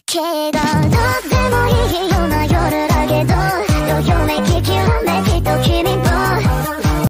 けどどうでもいいような夜だけどどよめききらめきとき